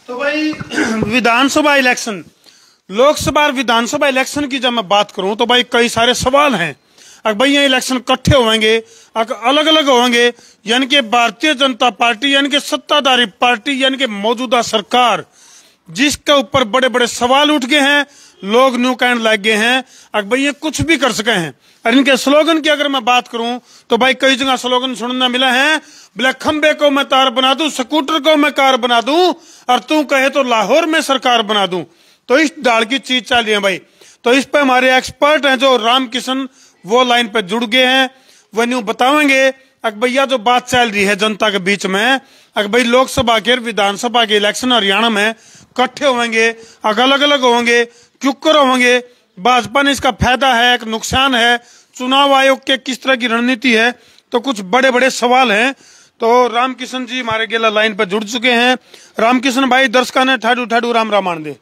तो भाई विधानसभा इलेक्शन, लोकसभा और विधानसभा इलेक्शन की जब मैं बात करूं तो भाई कई सारे सवाल हैं। अगर भाई ये इलेक्शन इकट्ठे होंगे, अगर अलग अलग होंगे, यानी कि भारतीय जनता पार्टी यानी कि सत्ताधारी पार्टी यानी कि मौजूदा सरकार जिसके ऊपर बड़े बड़े सवाल उठ गए हैं, लोग न्यू कहने लग गए हैं अगर भाई ये कुछ भी कर सके हैं। और इनके स्लोगन की अगर मैं बात करूं तो भाई कई जगह स्लोगन सुनने मिला है, बोले खंबे को मैं तार बना दूं, स्कूटर को मैं कार बना दूं, और तू कहे तो लाहौर में सरकार बना दूं। तो इस डाल की चीज चल रही है भाई। तो इस पे हमारे एक्सपर्ट हैं जो रामकिशन वो लाइन पे जुड़ गए हैं, वो न्यू बताएंगे अगर भैया जो बात चल रही है जनता के बीच में, अगर भाई लोकसभा के विधानसभा के इलेक्शन हरियाणा में इकट्ठे होंगे, अगर अलग अलग होंगे, क्यों कर होंगे, भाजपा ने इसका फायदा है एक नुकसान है, चुनाव आयोग के किस तरह की रणनीति है, तो कुछ बड़े बड़े सवाल हैं। तो रामकिशन जी हमारे गेला लाइन पर जुड़ चुके हैं। रामकिशन भाई दर्शकों ने ठाडू ठाडू राम रामायण दे।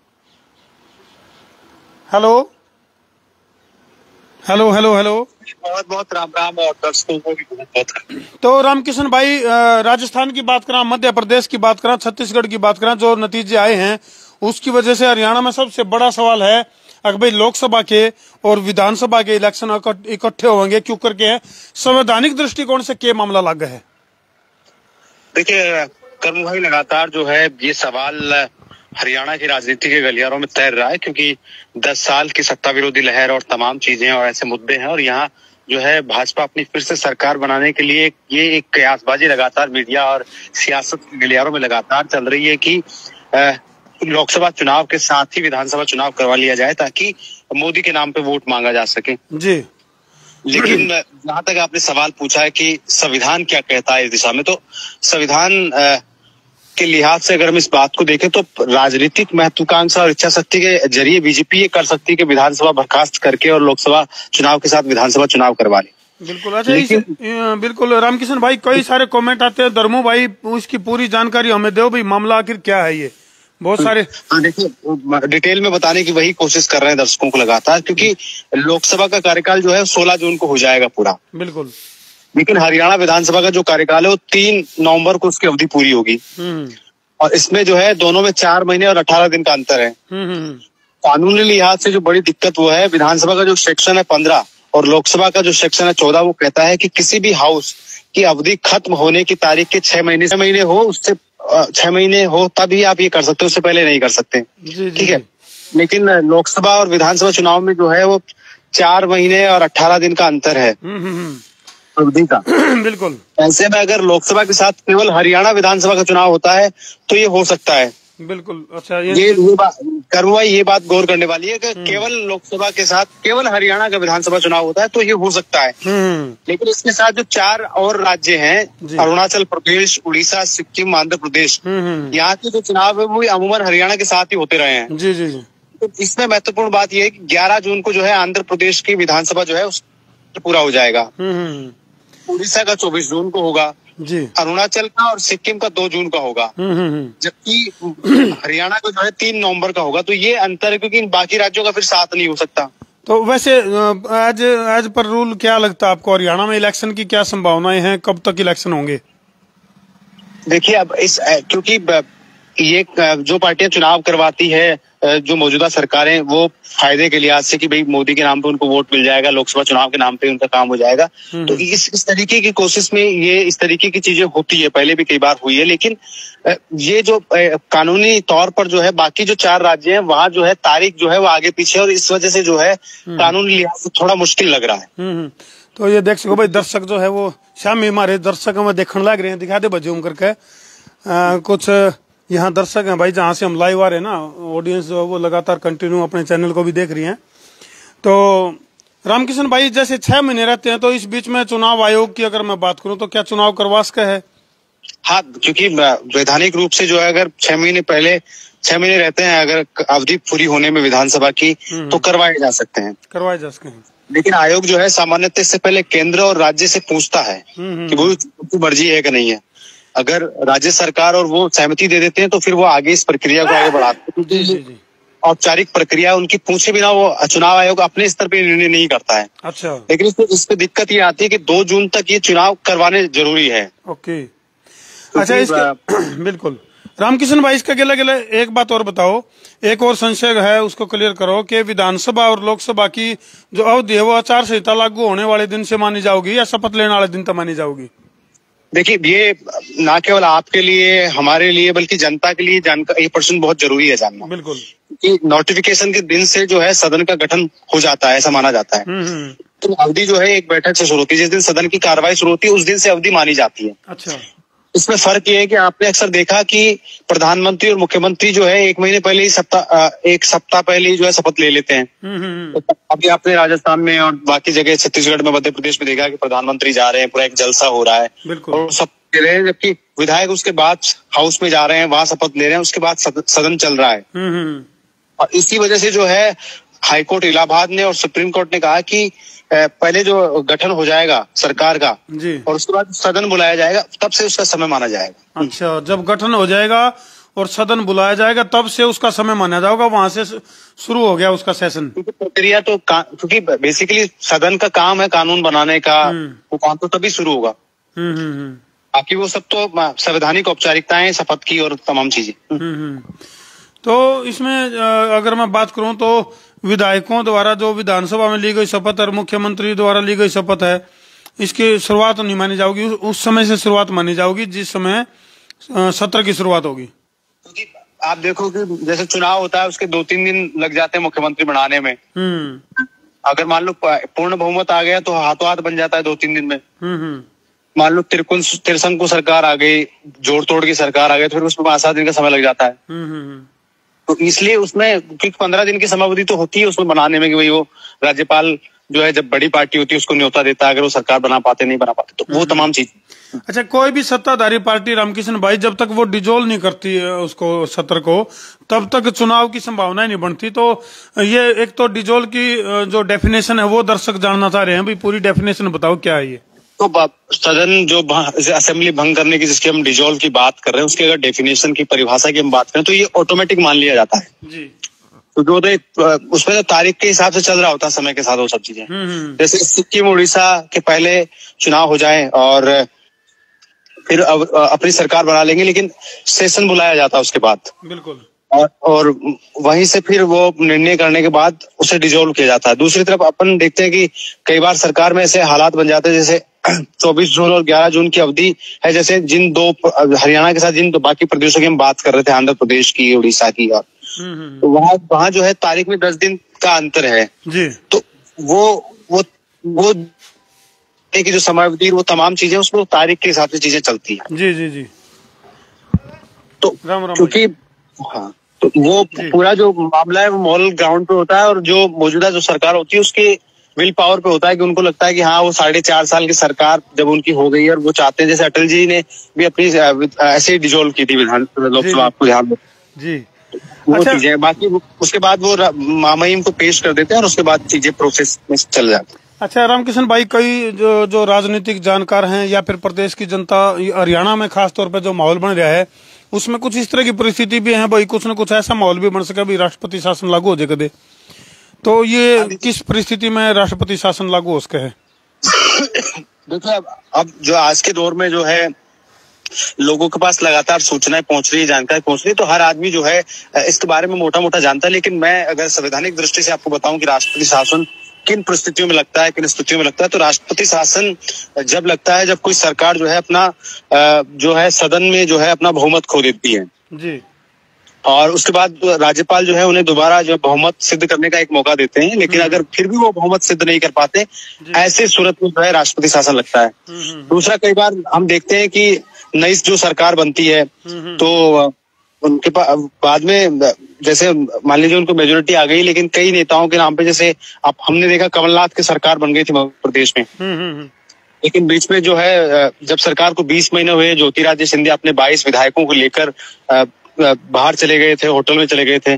हेलो हेलो हेलो हेलो, बहुत बहुत राम राम और दर्शकों को भी बहुत बहुत। तो रामकिशन भाई राजस्थान की बात करा, मध्य प्रदेश की बात करा, छत्तीसगढ़ की बात करा, जो नतीजे आए हैं उसकी वजह से हरियाणा में सबसे बड़ा सवाल है अगर भाई लोकसभा के और विधानसभा के इलेक्शन इकट्ठे होंगे क्यों करके है, संवैधानिक दृष्टिकोण से क्या मामला लग है। देखिए कर्म भाई, लगातार जो है ये सवाल हरियाणा की राजनीति के गलियारों में तैर रहा है, क्योंकि 10 साल की सत्ता विरोधी लहर और तमाम चीजें और ऐसे मुद्दे हैं, और यहाँ जो है भाजपा अपनी फिर से सरकार बनाने के लिए ये एक कयासबाजी लगातार मीडिया और सियासत के गलियारों में लगातार चल रही है कि लोकसभा चुनाव के साथ ही विधानसभा चुनाव करवा लिया जाए ताकि मोदी के नाम पे वोट मांगा जा सके जी। लेकिन जहां तक आपने सवाल पूछा है कि संविधान क्या कहता है इस दिशा में, तो संविधान के लिहाज से अगर हम इस बात को देखें तो राजनीतिक महत्वाकांक्षा और इच्छा शक्ति के जरिए बीजेपी ये कर सकती है कि विधानसभा बर्खास्त करके और लोकसभा चुनाव के साथ विधानसभा चुनाव करवा ले। बिल्कुल। अच्छा, बिल्कुल रामकिशन भाई कई सारे कमेंट आते हैं, धर्मो भाई उसकी पूरी जानकारी हमें दो भाई, मामला आखिर क्या है ये, बहुत सारे। देखिए डिटेल में बताने की वही कोशिश कर रहे हैं दर्शकों को लगातार, क्योंकि लोकसभा का कार्यकाल जो है 16 जून को हो जाएगा पूरा। बिल्कुल। लेकिन हरियाणा विधानसभा का जो कार्यकाल है वो 3 नवंबर को उसकी अवधि पूरी होगी, और इसमें जो है दोनों में 4 महीने और 18 दिन का अंतर है। कानूनी लिहाज से जो बड़ी दिक्कत वो है, विधानसभा का जो सेक्शन है 15 और लोकसभा का जो सेक्शन है 14, वो कहता है कि किसी भी हाउस की अवधि खत्म होने की तारीख के 6 महीने हो, उससे 6 महीने हो तभी आप ये कर सकते हो, उससे पहले नहीं कर सकते। ठीक है। लेकिन लोकसभा और विधानसभा चुनाव में जो है वो 4 महीने और 18 दिन का अंतर है अवधि का। बिल्कुल। ऐसे में अगर लोकसभा के साथ केवल हरियाणा विधानसभा का चुनाव होता है तो ये हो सकता है। बिल्कुल। अच्छा, ये बात ये बात गौर करने वाली है कि केवल लोकसभा के साथ केवल हरियाणा का विधानसभा चुनाव होता है तो ये हो सकता है। लेकिन इसके साथ जो 4 और राज्य हैं, अरुणाचल प्रदेश, उड़ीसा, सिक्किम, आंध्र प्रदेश, यहाँ के जो चुनाव है वो अमूमन हरियाणा के साथ ही होते रहे हैं। जी जी जी। तो इसमें महत्वपूर्ण बात यह है कि 11 जून को जो है आंध्र प्रदेश की विधानसभा जो है उस पूरा हो जाएगा। उड़ीसा का 24 जून को होगा जी, अरुणाचल का और सिक्किम का 2 जून का होगा, जबकि हरियाणा का जो है 3 नवंबर का होगा। तो ये अंतर है, क्योंकि बाकी राज्यों का फिर साथ नहीं हो सकता। तो वैसे आज पर रूल क्या लगता है आपको, हरियाणा में इलेक्शन की क्या संभावनाएं हैं, कब तक इलेक्शन होंगे। देखिए अब क्योंकि ये जो पार्टियां चुनाव करवाती है, जो मौजूदा सरकारें, वो फायदे के लिहाज से कि भाई मोदी के नाम पे उनको वोट मिल जाएगा, लोकसभा चुनाव के नाम पे उनका काम हो जाएगा, तो इस तरीके की कोशिश में ये इस तरीके की चीजें होती है, पहले भी कई बार हुई है। लेकिन ये जो कानूनी तौर पर जो है बाकी जो 4 राज्य हैं वहाँ जो है तारीख जो है वो आगे पीछे, और इस वजह से जो है कानूनी लिहाज से थोड़ा मुश्किल लग रहा है। तो ये देख सको भाई, दर्शक जो है वो शामी हमारे दर्शक हमें देखने लग रहे हैं, दिखा दे बजूम करके। कुछ यहाँ दर्शक हैं भाई जहाँ से हम लाइव आ रहे हैं ना, ऑडियंस जो है वो लगातार कंटिन्यू अपने चैनल को भी देख रही है। तो रामकिशन भाई जैसे 6 महीने रहते हैं, तो इस बीच में चुनाव आयोग की अगर मैं बात करूं तो क्या चुनाव करवा सका है। हाँ, क्योंकि वैधानिक रूप से जो है अगर 6 महीने रहते हैं अगर अवधि पूरी होने में विधानसभा की, तो करवाए जा सकते हैं। लेकिन आयोग जो है सामान्यतः इससे पहले केंद्र और राज्य से पूछता है कि वो उनकी मर्जी है कि नहीं है। अगर राज्य सरकार और वो सहमति दे देते हैं तो फिर वो आगे इस प्रक्रिया को आगे बढ़ाते हैं। औपचारिक प्रक्रिया उनकी पूछे बिना वो चुनाव आयोग अपने स्तर पे निर्णय नहीं करता है। अच्छा। लेकिन इस पे दिक्कत ये आती है कि 2 जून तक ये चुनाव करवाने जरूरी है। ओके। अच्छा, इसके बिल्कुल। रामकिशन भाई, इसका गिला गिला एक बात और बताओ, एक और संशय है उसको क्लियर करो कि विधानसभा और लोकसभा की जो अवधि है वो आचार संहिता लागू होने वाले दिन से मानी जाओगी या शपथ लेने वाले दिन तक मानी जाओगी? देखिए, ये ना केवल आपके लिए, हमारे लिए, बल्कि जनता के लिए जानकारी, ये प्रश्न बहुत जरूरी है जानना। बिल्कुल। कि नोटिफिकेशन के दिन से जो है सदन का गठन हो जाता है, ऐसा माना जाता है। तो अवधि जो है एक बैठक से शुरू होती है, जिस दिन सदन की कार्रवाई शुरू होती है उस दिन से अवधि मानी जाती है। अच्छा। इसमें फर्क ये है कि आपने अक्सर देखा कि प्रधानमंत्री और मुख्यमंत्री जो है एक महीने पहले ही एक सप्ताह पहले ही जो है शपथ ले लेते हैं। तो अभी आपने राजस्थान में और बाकी जगह छत्तीसगढ़ में, मध्य प्रदेश में देखा कि प्रधानमंत्री जा रहे हैं, पूरा एक जलसा हो रहा है और शपथ ले रहे हैं, जबकि विधायक उसके बाद हाउस में जा रहे हैं, वहां शपथ ले रहे हैं, उसके बाद सदन चल रहा है। और इसी वजह से जो है हाईकोर्ट इलाहाबाद ने और सुप्रीम कोर्ट ने कहा कि पहले जो गठन हो जाएगा सरकार का जी, और उसके बाद सदन बुलाया जाएगा, तब से उसका समय माना जाएगा। अच्छा, जब गठन हो जाएगा और सदन बुलाया जाएगा तब से उसका समय माना जाएगा, वहां से शुरू हो गया उसका सेशन। प्रक्रिया तो क्योंकि बेसिकली सदन का काम है कानून बनाने का, वो काम तो तभी शुरू होगा। बाकी वो सब तो संवैधानिक औपचारिकताएं, शपथ की और तमाम चीजें। तो इसमें अगर मैं बात करूं तो विधायकों द्वारा जो विधानसभा में ली गई शपथ और मुख्यमंत्री द्वारा ली गई शपथ है, इसकी शुरुआत नहीं मानी जाओगी, उस समय से शुरुआत मानी जाओगी जिस समय सत्र की शुरुआत होगी। क्योंकि आप देखो कि जैसे चुनाव होता है उसके 2-3 दिन लग जाते हैं मुख्यमंत्री बनाने में। अगर मान लो पूर्ण बहुमत आ गया तो हाथों हाथ बन जाता है 2-3 दिन में। मान लो तिरसंकु सरकार आ गई, जोड़ तोड़ की सरकार आ गई, तो फिर उसमें 5-7 दिन का समय लग जाता है। तो इसलिए उसमें क्योंकि 15 दिन की समयावधि तो होती है उसमें बनाने में, कि भाई वो राज्यपाल जो है जब बड़ी पार्टी होती है उसको न्योता देता है, अगर वो सरकार बना पाते नहीं बना पाते, तो वो तमाम चीज। अच्छा, कोई भी सत्ताधारी पार्टी रामकिशन भाई जब तक वो डिजोल्व नहीं करती है उसको सत्र को, तब तक चुनाव की संभावना नहीं बनती। तो ये एक तो डिजोल्व की जो डेफिनेशन है वो दर्शक जानना चाह रहे हैं, भाई पूरी डेफिनेशन बताओ क्या है ये। तो सदन जो असेंबली भंग करने की, जिसकी हम डिजोल्व की बात कर रहे हैं, उसकी अगर डेफिनेशन की परिभाषा की हम बात करें तो ये ऑटोमेटिक मान लिया जाता है जी, क्योंकि वो तो उसमें तो तारीख के हिसाब से चल रहा होता है समय के साथ वो सब चीजें। जैसे सिक्किम उड़ीसा के पहले चुनाव हो जाए और फिर अपनी सरकार बना लेंगे, लेकिन सेशन बुलाया जाता है उसके बाद। बिल्कुल। और वहीं से फिर वो निर्णय करने के बाद उसे डिजोल्व किया जाता है। दूसरी तरफ अपन देखते हैं कि कई बार सरकार में ऐसे हालात बन जाते हैं, जैसे 24 जून और 11 जून की अवधि है, जैसे जिन दो हरियाणा के साथ जिन दो बाकी प्रदेशों की हम बात कर रहे थे, आंध्र प्रदेश की, उड़ीसा की, और तो वहाँ जो है तारीख में 10 दिन का अंतर है जी। तो वो की जो समयावधि, वो तमाम चीजें उसमें तारीख के हिसाब से चीजें चलती है जी जी जी। तो क्योंकि हाँ, तो वो पूरा जो मामला है वो मॉरल ग्राउंड पे होता है, और जो मौजूदा जो सरकार होती है उसके विल पावर पे होता है, कि उनको लगता है कि हाँ वो 4.5 साल की सरकार जब उनकी हो गई और वो चाहते हैं, जैसे अटल जी ने भी अपनी ऐसे ही डिजोल्व की थी विधान लोकसभा, आपको ध्यान में जी। वो चीजें बाकी उसके बाद वो मामईम को पेश कर देते हैं और उसके बाद चीजें प्रोसेस में चल जाती है। अच्छा रामकिशन भाई, कई जो राजनीतिक जानकार हैं या फिर प्रदेश की जनता, हरियाणा में खास तौर पे जो माहौल बन रहा है उसमें कुछ इस तरह की परिस्थिति भी है भाई, कुछ न कुछ ऐसा माहौल भी बन सके भी राष्ट्रपति शासन लागू हो जाए। तो ये किस परिस्थिति में राष्ट्रपति शासन लागू हो सके है? देखिए, अब जो आज के दौर में जो है लोगों के पास लगातार सूचनाएं पहुंच रही है, जानकारी पहुंच रही है, तो हर आदमी जो है इसके बारे में मोटा मोटा जानता है। लेकिन मैं अगर संवैधानिक दृष्टि से आपको बताऊं कि राष्ट्रपति शासन किन परिस्थितियों में लगता है, किन स्थितियों में लगता है, तो राष्ट्रपति शासन जब लगता है जब कोई सरकार जो है अपना जो है सदन में जो है अपना बहुमत खो देती है जी, और उसके बाद राज्यपाल जो है उन्हें दोबारा जो बहुमत सिद्ध करने का एक मौका देते हैं। लेकिन अगर फिर भी वो बहुमत सिद्ध नहीं कर पाते, ऐसे सूरत में जो है राष्ट्रपति शासन लगता है। दूसरा, कई बार हम देखते हैं कि नई जो सरकार बनती है तो उनके बाद में जैसे मान लीजिए उनको मेजोरिटी आ गई, लेकिन कई नेताओं के नाम पे, जैसे आप हमने देखा कमलनाथ की सरकार बन गई थी मध्य प्रदेश में, लेकिन बीच में जो है जब सरकार को 20 महीने हुए, ज्योतिरादित्य सिंधिया अपने 22 विधायकों को लेकर बाहर चले गए थे, होटल में चले गए थे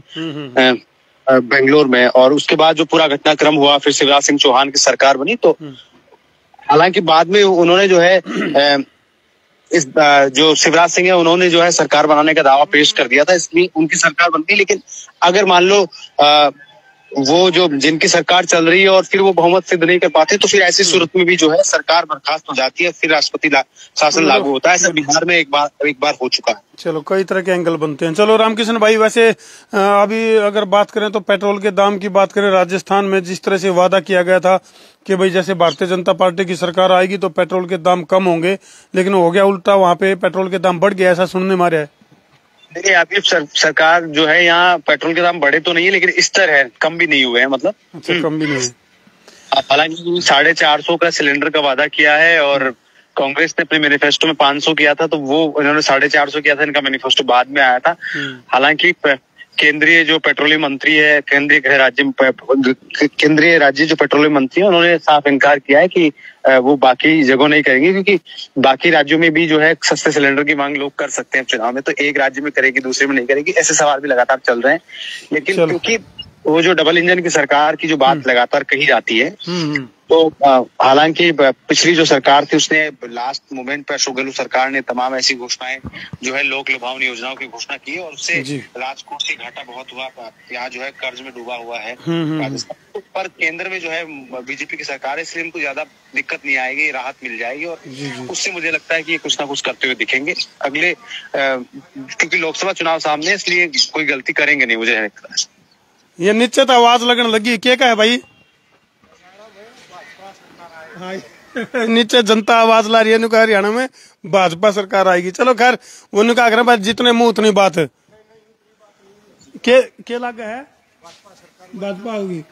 बेंगलोर में, और उसके बाद जो पूरा घटनाक्रम हुआ, फिर शिवराज सिंह चौहान की सरकार बनी। तो हालांकि बाद में उन्होंने जो है इस जो शिवराज सिंह है उन्होंने जो है सरकार बनाने का दावा पेश कर दिया था, इसलिए उनकी सरकार बनती। लेकिन अगर मान लो वो जो जिनकी सरकार चल रही है और फिर वो बहुमत सिद्ध नहीं कर पाते, तो फिर ऐसी सूरत में भी जो है सरकार बर्खास्त हो जाती है, फिर राष्ट्रपति शासन लागू होता है। ऐसा बिहार में एक बार हो चुका है। चलो, कई तरह के एंगल बनते हैं। चलो रामकिशन भाई, वैसे अभी अगर बात करें तो पेट्रोल के दाम की बात करें, राजस्थान में जिस तरह से वादा किया गया था कि भाई जैसे भारतीय जनता पार्टी की सरकार आएगी तो पेट्रोल के दाम कम होंगे, लेकिन हो गया उल्टा, वहाँ पे पेट्रोल के दाम बढ़ गया, ऐसा सुनने में आ रहा है। देखिए, आपकी सरकार जो है यहाँ पेट्रोल के दाम बढ़े तो नहीं है, लेकिन स्तर है, कम भी नहीं हुए हैं, मतलब अच्छा, कम भी नहीं है। हालांकि 450 का सिलेंडर का वादा किया है और कांग्रेस ने अपने मैनिफेस्टो में 500 किया था, तो वो इन्होंने 450 किया था, इनका मैनिफेस्टो बाद में आया था। हालांकि केंद्रीय जो पेट्रोलियम मंत्री है, केंद्रीय राज्य जो पेट्रोलियम मंत्री है, उन्होंने साफ इनकार किया है कि वो बाकी जगहों नहीं करेंगे, क्योंकि बाकी राज्यों में भी जो है सस्ते सिलेंडर की मांग लोग कर सकते हैं चुनाव में, तो एक राज्य में करेगी दूसरे में नहीं करेगी, ऐसे सवाल भी लगातार चल रहे हैं। लेकिन क्योंकि वो जो डबल इंजन की सरकार की जो बात लगातार कही जाती है, तो हालांकि पिछली जो सरकार थी उसने लास्ट मोमेंट पर अशोक गहलोत सरकार ने तमाम ऐसी घोषणाएं जो है लोक लुभावनी योजनाओं की घोषणा की, और उससे राजकोट से घाटा बहुत हुआ, यहाँ जो है कर्ज में डूबा हुआ है राजस्थान। पर केंद्र में जो है बीजेपी की सरकार है, इसलिए इनको ज्यादा दिक्कत नहीं आएगी, राहत मिल जाएगी, और उससे मुझे लगता है कि ये कुछ ना कुछ करते हुए दिखेंगे अगले, क्योंकि लोकसभा चुनाव सामने, इसलिए कोई गलती करेंगे नहीं, मुझे लगता है। ये निश्चित आवाज लगने लगी, क्या है भाई? नीचे जनता आवाज ला रही है, कहा हरियाणा में भाजपा सरकार आएगी। चलो खैर, वो कहा कर भाई जितने मुंह उतनी बात है। के लगा है भाजपा होगी।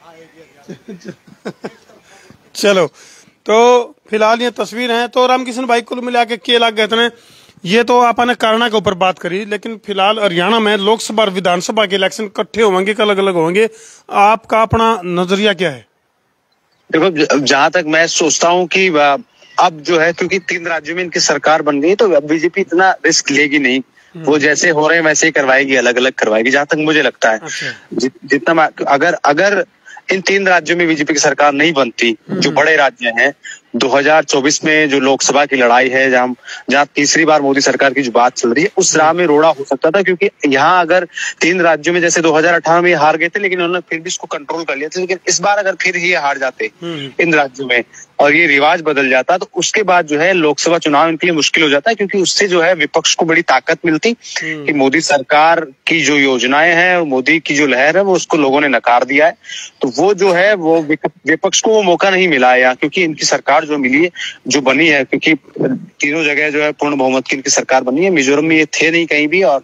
चलो, तो फिलहाल ये तस्वीर है। तो रामकिशन भाई, कुल मिला के लग गए इतने, ये तो आपने कारणा के ऊपर बात करी, लेकिन फिलहाल हरियाणा में लोकसभा और विधानसभा के इलेक्शन इकट्ठे होंगे कि अलग अलग होंगे? आपका अपना नजरिया क्या है? देखो, जहां तक मैं सोचता हूँ कि अब जो है, क्योंकि 3 राज्यों में इनकी सरकार बन गई, तो अब बीजेपी इतना रिस्क लेगी नहीं, वो जैसे हो रहे हैं वैसे ही करवाएगी, अलग अलग करवाएगी, जहां तक मुझे लगता है। जितना अगर इन 3 राज्यों में बीजेपी की सरकार नहीं बनती, जो बड़े राज्य हैं, 2024 में जो लोकसभा की लड़ाई है, जहां तीसरी बार मोदी सरकार की जो बात चल रही है, उस राह में रोड़ा हो सकता था, क्योंकि यहाँ अगर 3 राज्यों में, जैसे 2018 में हार गए थे, लेकिन उन्होंने फिर भी इसको कंट्रोल कर लिया था, लेकिन इस बार अगर फिर ये हार जाते इन राज्यों में और ये रिवाज बदल जाता, तो उसके बाद जो है लोकसभा चुनाव इनके लिए मुश्किल हो जाता है, क्योंकि उससे जो है विपक्ष को बड़ी ताकत मिलती कि मोदी सरकार की जो योजनाएं हैं और मोदी की जो लहर है, वो उसको लोगों ने नकार दिया है, तो वो जो है वो विपक्ष को वो मौका नहीं मिला है, क्योंकि इनकी सरकार जो मिली है, जो बनी है, क्योंकि तीनों जगह जो है पूर्ण बहुमत की इनकी सरकार बनी है, मिजोरम में ये थे नहीं कहीं भी, और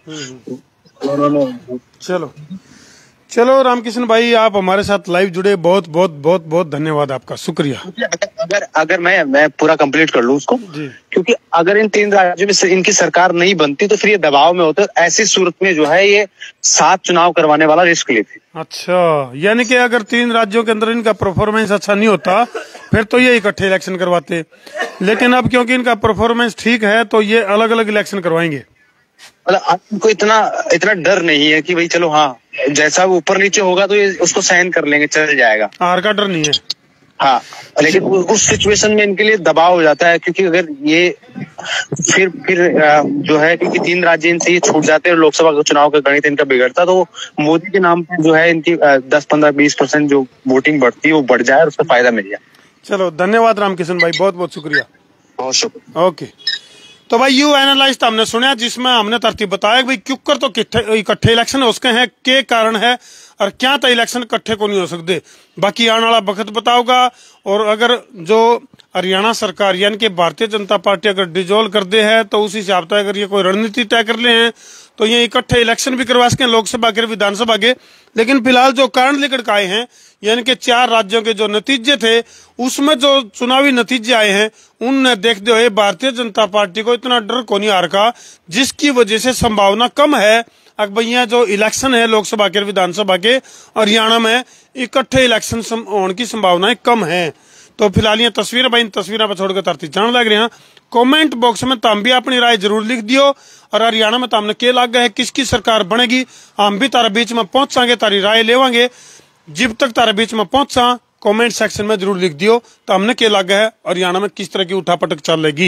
चलो रामकिशन भाई, आप हमारे साथ लाइव जुड़े, बहुत बहुत बहुत बहुत धन्यवाद आपका, शुक्रिया। अगर मैं पूरा कंप्लीट कर लूं उसको, क्योंकि अगर इन 3 राज्यों में इनकी सरकार नहीं बनती, तो फिर ये दबाव में होते, ऐसी सूरत में जो है ये 7 चुनाव करवाने वाला रिस्क लेते। अच्छा, यानी कि अगर 3 राज्यों के अंदर इनका परफॉर्मेंस अच्छा नहीं होता, फिर तो ये इकट्ठे इलेक्शन करवाते, लेकिन अब क्योंकि इनका परफॉर्मेंस ठीक है, तो ये अलग अलग इलेक्शन करवाएंगे। मतलब आपको इतना डर नहीं है कि भाई चलो, हाँ, जैसा ऊपर नीचे होगा तो ये उसको सहन कर लेंगे, चल जाएगा, हार का डर नहीं है। हाँ, लेकिन उस सिचुएशन में इनके लिए दबाव हो जाता है, क्योंकि अगर ये फिर जो है, क्योंकि 3 राज्य इनसे ये छूट जाते हैं, लोकसभा चुनाव का गणित इनका बिगड़ता, तो मोदी के नाम पर जो है इनकी 10-15-20% जो वोटिंग बढ़ती है वो बढ़ जाए और उसका फायदा मिल जाए। चलो, धन्यवाद रामकिशन भाई, बहुत बहुत शुक्रिया। बहुत शुक्रिया। ओके, तो भाई यू एनालाइज हमने सुना, जिसमें हमने तरतीब बताया भाई क्यों कर तो इकट्ठे इलेक्शन हो उसके हैं, के कारण है, और क्या तो इलेक्शन इकट्ठे को नहीं हो सकते, बाकी आने वाला वक्त बताओगा। और अगर जो हरियाणा सरकार यानी कि भारतीय जनता पार्टी अगर डिजोल्व कर दे है, तो उसी हिसाब से अगर ये कोई रणनीति तय कर ले हैं, तो ये इकट्ठे इलेक्शन भी करवा सके, लोकसभा के विधानसभा के। लेकिन फिलहाल जो कारण लेकर के आए हैं, यानी कि 4 राज्यों के जो नतीजे थे, उसमें जो चुनावी नतीजे आए हैं, उनने देखते हुए भारतीय जनता पार्टी को इतना डर को नहीं आ रखा, जिसकी वजह से संभावना कम है अब भैया जो इलेक्शन है लोकसभा के विधानसभा के हरियाणा में इकट्ठे इलेक्शन होने की संभावनाएं कम है। तो फिलहाल ये तस्वीर भाई, इन तस्वीरों पर छोड़कर तरती जान लग रहे हैं। कमेंट बॉक्स में तम भी अपनी राय जरूर लिख दियो, और हरियाणा में तमने के लग गए है, किसकी सरकार बनेगी, हम भी तारे बीच में पहुंचांगे, तारी राय लेवांगे। जब तक तारे बीच में पहुंचा कमेंट सेक्शन में जरूर लिख दियो तो हमने के लग है हरियाणा में किस तरह की उठापटक चलेगी।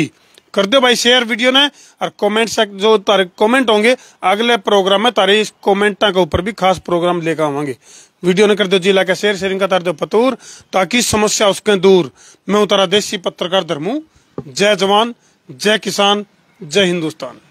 कर दो भाई शेयर वीडियो ने, और कमेंट जो तारे कमेंट होंगे अगले प्रोग्राम में तारे इस कमेंटा के ऊपर भी खास प्रोग्राम लेकर आवांगे। वीडियो ने कर दो जिला का शेयरिंग का तार दो पतूर, ताकि समस्या उसके दूर। मैं उतारा देसी पत्रकार धर्मू। जय जवान, जय किसान, जय हिंदुस्तान।